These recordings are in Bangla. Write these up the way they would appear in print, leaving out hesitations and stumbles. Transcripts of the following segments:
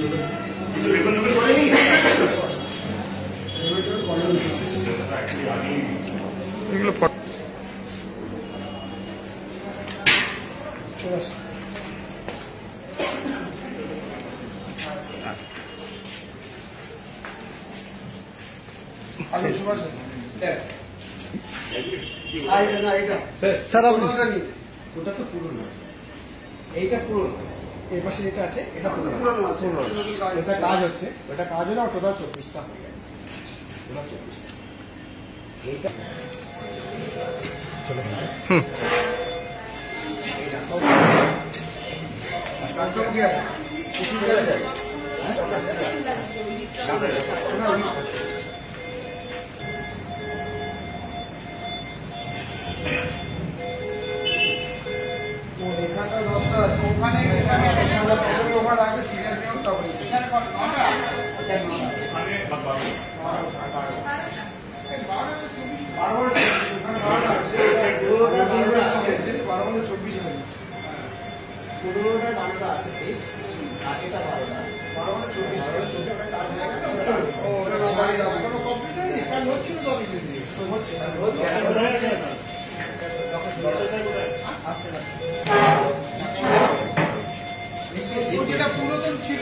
স্যার ওটা তো পুরনো, এইটা পুরনো, এই পাশে যেটা আছে এটা পুরনো আছে, এটা কাজ হচ্ছে, ওটা কাজ হলে টোটাল 24টা হয়ে গেছে, টোটাল 24টা। এইটা এখানটা 10টা আছে, ওখানে রাখবে সিরিয়াল নিয়ম, তবে এখানে 9টা আছে সিট, আর এটা 12টা 12টা যেটা পুরাতন ছিল।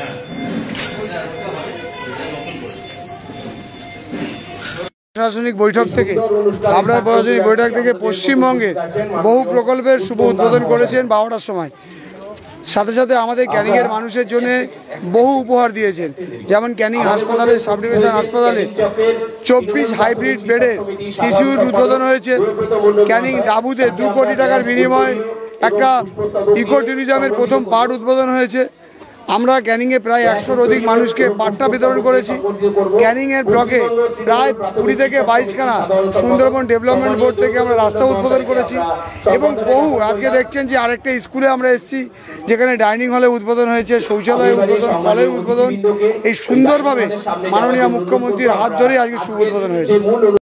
প্রশাসনিক বৈঠক থেকে আপনার প্রশাসনিক বৈঠক থেকে পশ্চিমবঙ্গের বহু প্রকল্পের শুভ উদ্বোধন করেছেন 12টার সময়। সাথে সাথে আমাদের ক্যানিংয়ের মানুষের জন্য বহু উপহার দিয়েছেন, যেমন ক্যানিং হাসপাতালে, সাব ডিভিশন হাসপাতালে 24 হাইব্রিড বেডের শিশুর উদ্বোধন হয়েছে। ক্যানিং ডাবুতে 2 কোটি টাকার বিনিময়ে একটা ইকো ট্যুরিজমের প্রথম পার্ট উদ্বোধন হয়েছে। আমরা ক্যানিংয়ে প্রায় 100-র অধিক মানুষকে পাট্টা বিতরণ করেছি। ক্যানিংয়ের ব্লকে প্রায় 20 থেকে 22খানা সুন্দরবন ডেভেলপমেন্ট বোর্ড থেকে আমরা রাস্তা উদ্বোধন করেছি, এবং বহু আজকে দেখছেন যে আরেকটা স্কুলে আমরা এসেছি, যেখানে ডাইনিং হলে উদ্বোধন হয়েছে, শৌচালয়ের উদ্বোধন, কলের উদ্বোধন। এই সুন্দরভাবে মাননীয় মুখ্যমন্ত্রীর হাত ধরে আজকে শুভ উদ্বোধন হয়েছে।